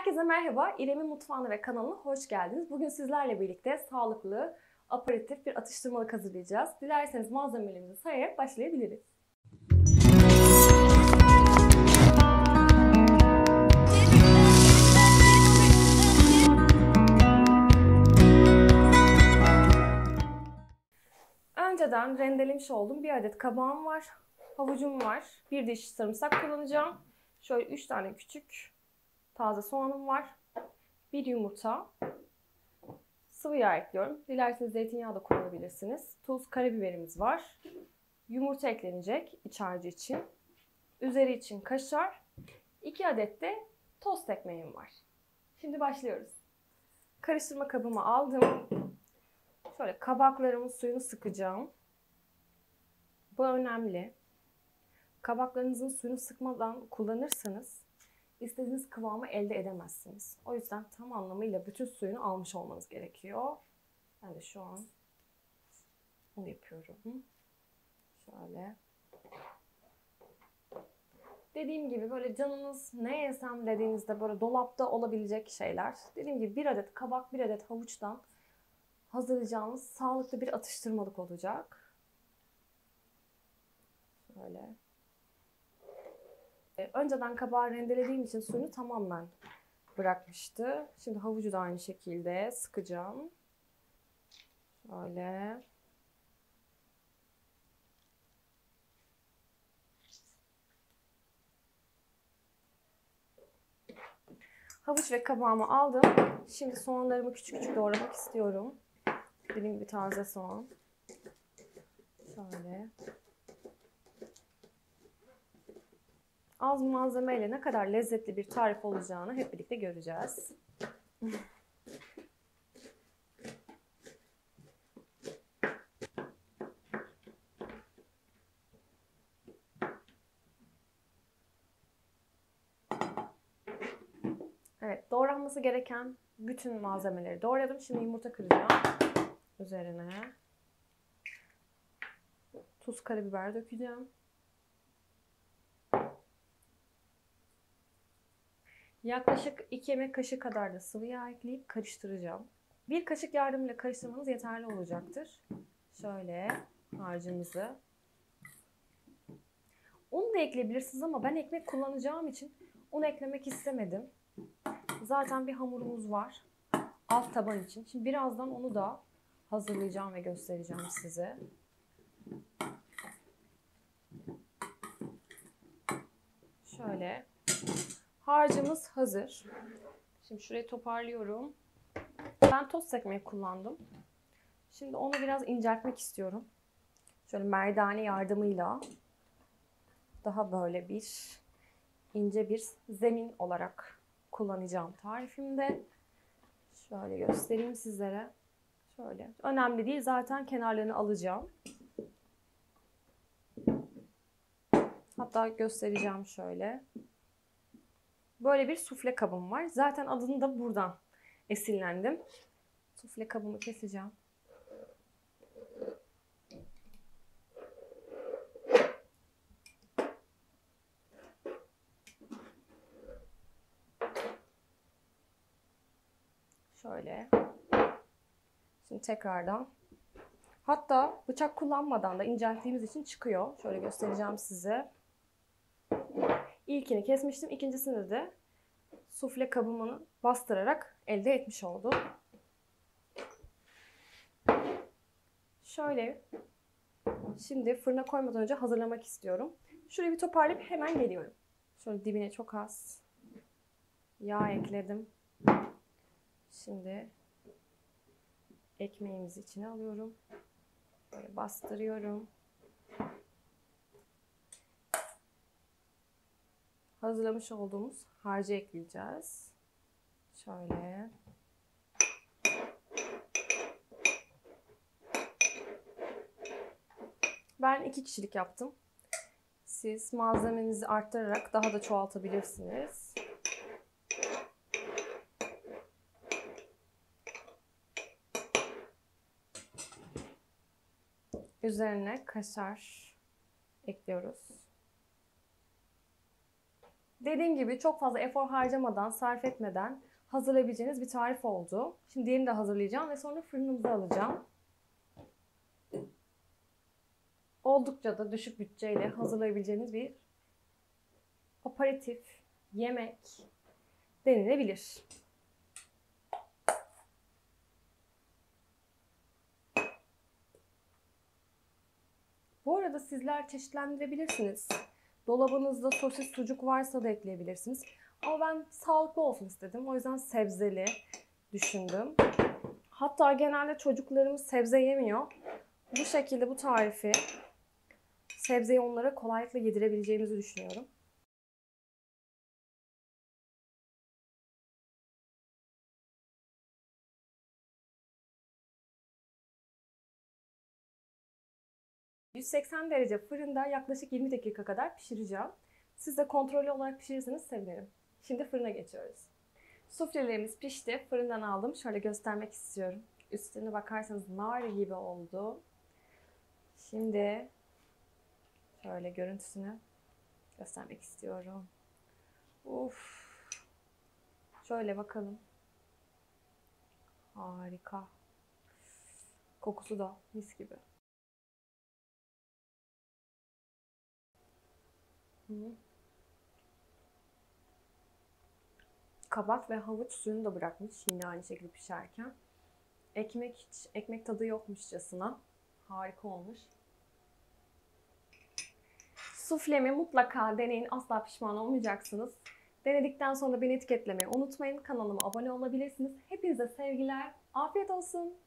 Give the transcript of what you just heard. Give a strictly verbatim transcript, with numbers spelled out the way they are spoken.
Herkese merhaba, İrem'in mutfağına ve kanalına hoş geldiniz. Bugün sizlerle birlikte sağlıklı, aperatif bir atıştırmalık hazırlayacağız. Dilerseniz malzemelerimizi sayarak başlayabiliriz. Önceden rendelemiş olduğum bir adet kabağım var, havucum var, bir diş sarımsak kullanacağım. Şöyle üç tane küçük taze soğanım var, bir yumurta, sıvı yağ ekliyorum. Dilerseniz zeytinyağı da kullanabilirsiniz. Tuz, karabiberimiz var. Yumurta eklenecek iç harcı için. Üzeri için kaşar. iki adet de tost ekmeğim var. Şimdi başlıyoruz. Karıştırma kabımı aldım. Şöyle kabaklarımın suyunu sıkacağım. Bu önemli. Kabaklarınızın suyunu sıkmadan kullanırsanız İstediğiniz kıvamı elde edemezsiniz. O yüzden tam anlamıyla bütün suyunu almış olmanız gerekiyor. Ben de şu an onu yapıyorum. Şöyle. Dediğim gibi böyle canınız ne yesem dediğinizde böyle dolapta olabilecek şeyler. Dediğim gibi bir adet kabak, bir adet havuçtan hazırlayacağımız sağlıklı bir atıştırmalık olacak. Şöyle. Önceden kabağı rendelediğim için suyunu tamamen bırakmıştı. Şimdi havucu da aynı şekilde sıkacağım. Şöyle. Havuç ve kabağımı aldım. Şimdi soğanlarımı küçük küçük doğramak istiyorum. Dediğim gibi taze soğan. Şöyle. Az malzemeyle ne kadar lezzetli bir tarif olacağını hep birlikte göreceğiz. Evet, doğranması gereken bütün malzemeleri doğradım. Şimdi yumurta kıracağım. Üzerine tuz, karabiber dökeceğim. Yaklaşık iki yemek kaşığı kadar da sıvı yağ ekleyip karıştıracağım. Bir kaşık yardımıyla karıştırmanız yeterli olacaktır. Şöyle harcımızı. Un da ekleyebilirsiniz ama ben ekmek kullanacağım için un eklemek istemedim. Zaten bir hamurumuz var alt taban için. Şimdi birazdan onu da hazırlayacağım ve göstereceğim size. Şöyle. Harcımız hazır. Şimdi şurayı toparlıyorum. Ben tost ekmeği kullandım. Şimdi onu biraz inceltmek istiyorum. Şöyle merdane yardımıyla daha böyle bir ince bir zemin olarak kullanacağım tarifimde. Şöyle göstereyim sizlere. Şöyle. Önemli değil. Zaten kenarlarını alacağım. Hatta göstereceğim şöyle. Böyle bir sufle kabım var. Zaten adını da buradan esinlendim. Sufle kabımı keseceğim. Şöyle. Şimdi tekrardan. Hatta bıçak kullanmadan da incelttiğimiz için çıkıyor. Şöyle göstereceğim size. İlkini kesmiştim. İkincisini de sufle kabımını bastırarak elde etmiş oldum. Şöyle. Şimdi fırına koymadan önce hazırlamak istiyorum. Şurayı bir toparlayıp hemen geliyorum. Şöyle dibine çok az yağ ekledim. Şimdi ekmeğimizi içine alıyorum. Böyle bastırıyorum. Hazırlamış olduğumuz harcı ekleyeceğiz. Şöyle. Ben iki kişilik yaptım. Siz malzemenizi arttırarak daha da çoğaltabilirsiniz. Üzerine kaşar ekliyoruz. Dediğim gibi çok fazla efor harcamadan, sarf etmeden hazırlayabileceğiniz bir tarif oldu. Şimdi diğerini de hazırlayacağım ve sonra fırınımıza alacağım. Oldukça da düşük bütçeyle hazırlayabileceğiniz bir aperatif yemek denilebilir. Bu arada sizler çeşitlendirebilirsiniz. Dolabınızda sosis, sucuk varsa da ekleyebilirsiniz. Ama ben sağlıklı olsun istedim. O yüzden sebzeli düşündüm. Hatta genelde çocuklarımız sebze yemiyor. Bu şekilde bu tarifi, sebzeyi onlara kolaylıkla yedirebileceğimizi düşünüyorum. yüz seksen derece fırında yaklaşık yirmi dakika kadar pişireceğim. Siz de kontrollü olarak pişirirseniz sevinirim. Şimdi fırına geçiyoruz. Suflelerimiz pişti. Fırından aldım. Şöyle göstermek istiyorum. Üstüne bakarsanız nar gibi oldu. Şimdi şöyle görüntüsünü göstermek istiyorum. Uf. Şöyle bakalım. Harika. Kokusu da mis gibi. Hı. Kabak ve havuç suyunu da bırakmış yine aynı şekilde pişerken. Ekmek hiç ekmek tadı yokmuşçasına. Harika olmuş. Suflemi mutlaka deneyin. Asla pişman olmayacaksınız. Denedikten sonra beni etiketlemeyi unutmayın. Kanalıma abone olabilirsiniz. Hepinize sevgiler. Afiyet olsun.